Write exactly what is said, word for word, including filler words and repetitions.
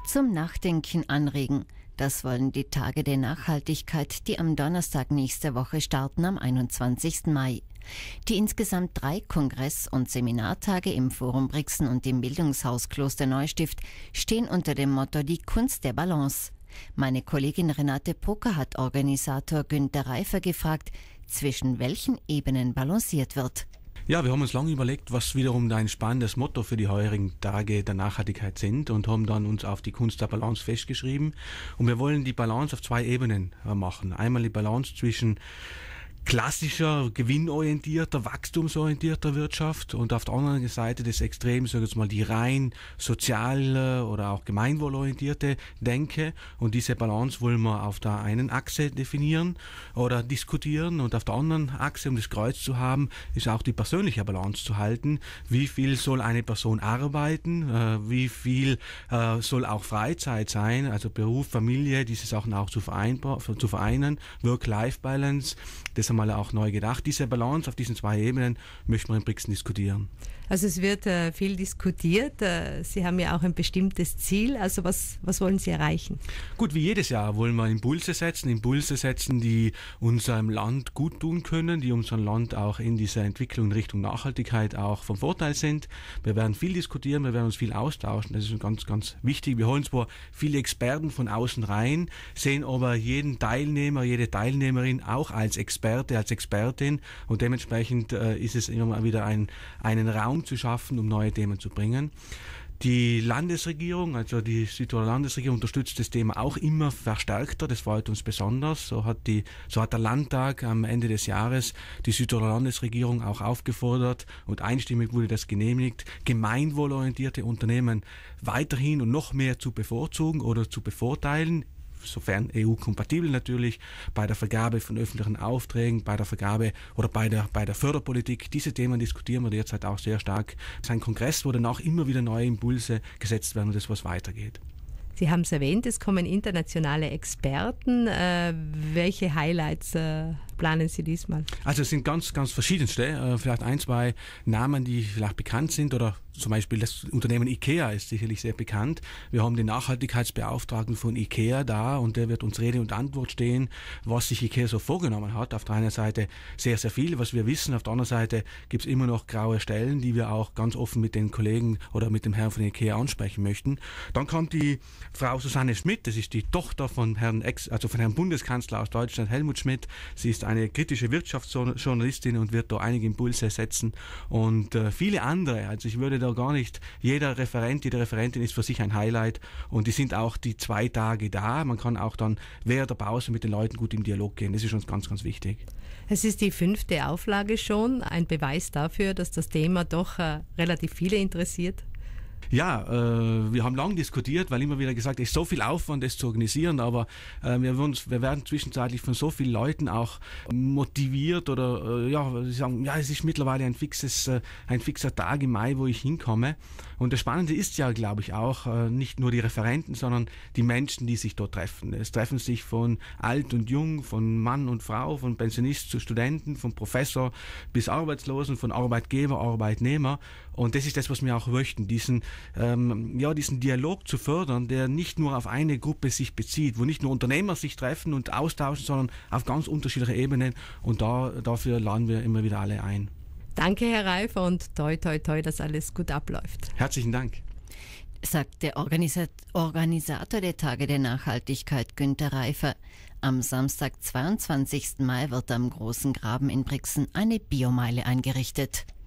zum Nachdenken anregen. Das wollen die Tage der Nachhaltigkeit, die am Donnerstag nächste Woche starten, am einundzwanzigsten Mai. Die insgesamt drei Kongress- und Seminartage im Forum Brixen und im Bildungshaus Kloster Neustift stehen unter dem Motto Die Kunst der Balance. Meine Kollegin Renate Poker hat Organisator Günter Reifer gefragt, zwischen welchen Ebenen balanciert wird. Ja, wir haben uns lange überlegt, was wiederum ein spannendes Motto für die heurigen Tage der Nachhaltigkeit sind und haben dann uns auf die Kunst der Balance festgeschrieben. Und wir wollen die Balance auf zwei Ebenen machen. Einmal die Balance zwischen klassischer, gewinnorientierter, wachstumsorientierter Wirtschaft und auf der anderen Seite des Extrems, sag ich jetzt mal, die rein soziale oder auch gemeinwohlorientierte Denke. Und diese Balance wollen wir auf der einen Achse definieren oder diskutieren und auf der anderen Achse, um das Kreuz zu haben, ist auch die persönliche Balance zu halten. Wie viel soll eine Person arbeiten? Äh, wie viel äh, soll auch Freizeit sein? Also Beruf, Familie, diese Sachen auch zu, vereinbar, zu vereinen. Work-Life-Balance, das einmal auch neu gedacht. Diese Balance auf diesen zwei Ebenen möchten wir in Brixen diskutieren. Also es wird äh, viel diskutiert. Äh, Sie haben ja auch ein bestimmtes Ziel. Also was, was wollen Sie erreichen? Gut, wie jedes Jahr wollen wir Impulse setzen, Impulse setzen, die unserem Land gut tun können, die unserem Land auch in dieser Entwicklung in Richtung Nachhaltigkeit auch vom Vorteil sind. Wir werden viel diskutieren, wir werden uns viel austauschen. Das ist ganz, ganz wichtig. Wir holen zwar viele Experten von außen rein, sehen aber jeden Teilnehmer, jede Teilnehmerin auch als Experte, als Expertin und dementsprechend äh, ist es immer mal wieder ein, einen Raum zu schaffen, um neue Themen zu bringen. Die Landesregierung, also die Südtiroler Landesregierung, unterstützt das Thema auch immer verstärkter. Das freut uns besonders. So hat die, so hat der Landtag am Ende des Jahres die Südtiroler Landesregierung auch aufgefordert und einstimmig wurde das genehmigt, gemeinwohlorientierte Unternehmen weiterhin und noch mehr zu bevorzugen oder zu bevorteilen, sofern E U-kompatibel natürlich, bei der Vergabe von öffentlichen Aufträgen, bei der Vergabe oder bei der, bei der Förderpolitik. Diese Themen diskutieren wir derzeit auch sehr stark. Es ist ein Kongress, wo danach immer wieder neue Impulse gesetzt werden und das was weitergeht. Sie haben es erwähnt, es kommen internationale Experten. Äh, welche Highlights äh, planen Sie diesmal? Also es sind ganz, ganz verschiedenste. Äh, vielleicht ein, zwei Namen, die vielleicht bekannt sind oder zum Beispiel das Unternehmen IKEA ist sicherlich sehr bekannt. Wir haben den Nachhaltigkeitsbeauftragten von IKEA da und der wird uns Rede und Antwort stehen, was sich IKEA so vorgenommen hat. Auf der einen Seite sehr, sehr viel, was wir wissen. Auf der anderen Seite gibt es immer noch graue Stellen, die wir auch ganz offen mit den Kollegen oder mit dem Herrn von IKEA ansprechen möchten. Dann kommt die Frau Susanne Schmidt, das ist die Tochter von Herrn Ex, also von Herrn Bundeskanzler aus Deutschland, Helmut Schmidt. Sie ist eine kritische Wirtschaftsjournalistin und wird da einige Impulse setzen und äh, viele andere. Also ich würde da gar nicht, jeder Referent, jede Referentin ist für sich ein Highlight und die sind auch die zwei Tage da. Man kann auch dann während der Pause mit den Leuten gut im Dialog gehen. Das ist uns ganz, ganz wichtig. Es ist die fünfte Auflage schon, ein Beweis dafür, dass das Thema doch äh, relativ viele interessiert. Ja, äh, wir haben lange diskutiert, weil immer wieder gesagt, es ist so viel Aufwand, das zu organisieren, aber äh, wir, uns, wir werden zwischenzeitlich von so vielen Leuten auch motiviert oder äh, ja, sie sagen, ja, es ist mittlerweile ein fixes, äh, ein fixer Tag im Mai, wo ich hinkomme. Und das Spannende ist ja, glaube ich, auch äh, nicht nur die Referenten, sondern die Menschen, die sich dort treffen. Es treffen sich von alt und jung, von Mann und Frau, von Pensionist zu Studenten, von Professor bis Arbeitslosen, von Arbeitgeber, Arbeitnehmer. Und das ist das, was wir auch möchten, diesen Ähm, ja, diesen Dialog zu fördern, der nicht nur auf eine Gruppe sich bezieht, wo nicht nur Unternehmer sich treffen und austauschen, sondern auf ganz unterschiedliche Ebenen und da, dafür laden wir immer wieder alle ein. Danke, Herr Reifer, und toi, toi, toi, dass alles gut abläuft. Herzlichen Dank. Sagt der Organisat- Organisator der Tage der Nachhaltigkeit Günter Reifer. Am Samstag, zweiundzwanzigsten Mai, wird am Großen Graben in Brixen eine Biomeile eingerichtet.